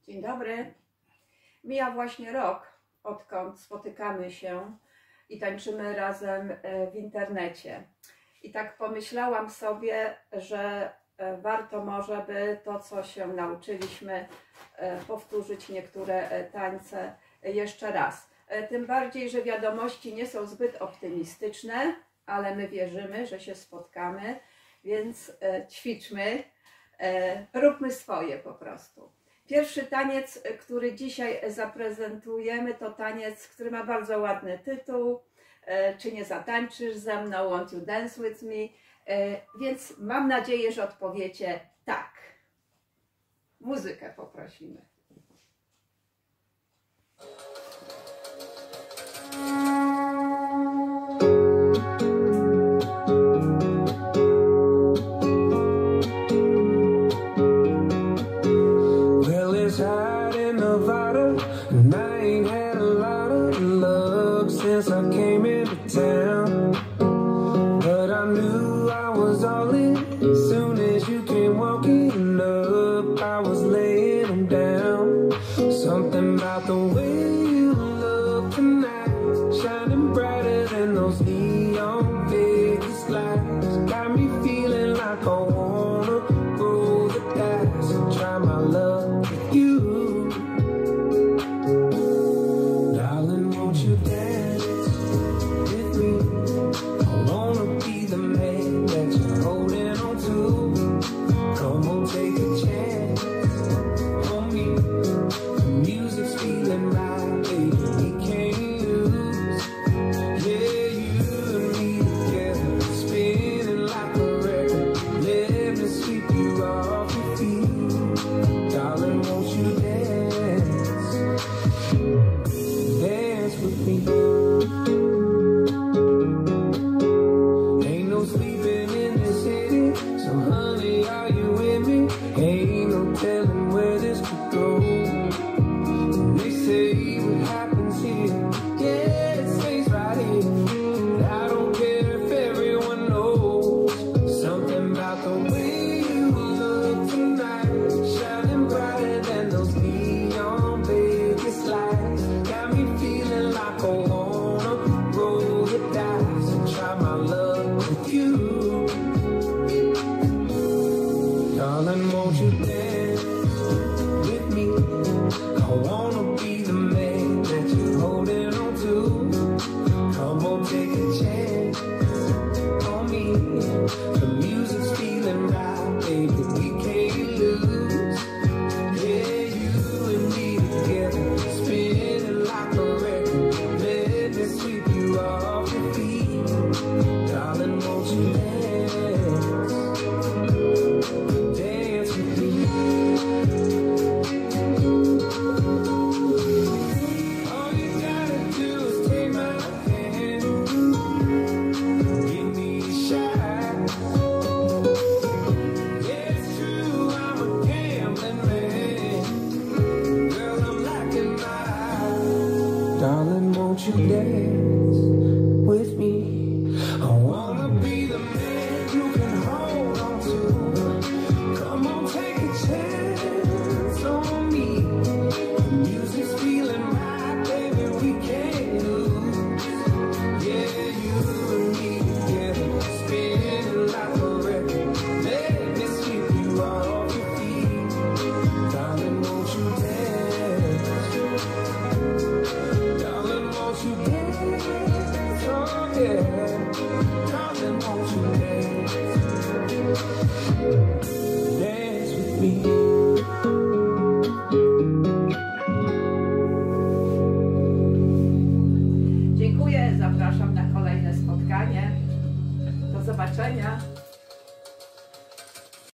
Dzień dobry. Mija właśnie rok, odkąd spotykamy się i tańczymy razem w internecie. I tak pomyślałam sobie, że warto może by to, co się nauczyliśmy, powtórzyć niektóre tańce jeszcze raz. Tym bardziej, że wiadomości nie są zbyt optymistyczne, ale my wierzymy, że się spotkamy, więc ćwiczmy, róbmy swoje po prostu. Pierwszy taniec, który dzisiaj zaprezentujemy, to taniec, który ma bardzo ładny tytuł. Czy nie zatańczysz ze mną? Won't you dance with me? Więc mam nadzieję, że odpowiecie tak. Muzykę poprosimy. Since I came into town, but I knew I was all in. As soon as you came walking up, I was laying them down. Something about the way you look tonight, shining brighter than those neon Vegas lights, got me feeling like I wanna roll the dice and try my luck with you. Darling, won't you dance? Darling, won't you dance with me? I wanna be the man that you're holding on to. Come on, take a chance on me. The music's feeling right, baby, we can't lose. Yeah, you and me together, spinning like a record. Let me sweep you off your feet. Darling, won't you dance? Darling, won't you dance with me? I wanna be the man you can hold on to. Come on, take a chance on me. The music's feeling right, baby, we can't lose. Yeah, you and me together, spinning like a record. Let me sweep you off your feet. Darling, won't you dance? Won't you dance? Oh yeah, darling, won't you dance? Dance with me. Dziękuję, zapraszam na kolejne spotkanie. Do zobaczenia.